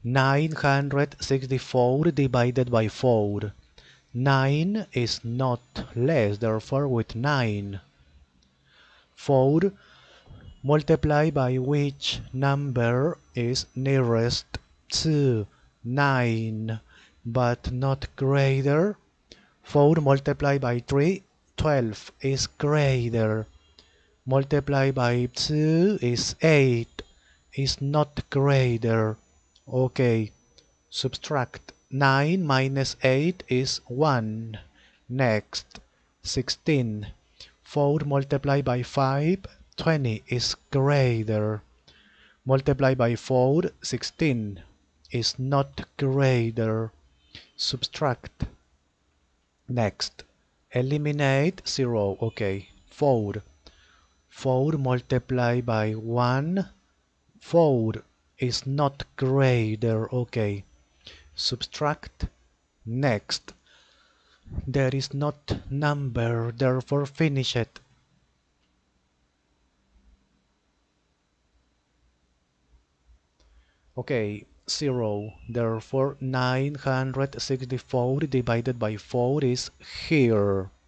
964 divided by 4. 9 is not less, therefore with 9. 4 multiplied by which number is nearest to 9 but not greater. 4 multiplied by 3, 12 is greater. Multiplied by 2 is 8, is not greater. Okay, subtract. 9 minus 8 is 1. Next, 16. 4 multiplied by 5, 20 is greater. Multiply by 4, 16 is not greater. Subtract. Next, eliminate 0. Okay, 4. 4 multiplied by 1, 4 is not greater. Okay, subtract. Next, there is not number, therefore finish it. Okay, 0. Therefore 964 divided by 4 is here.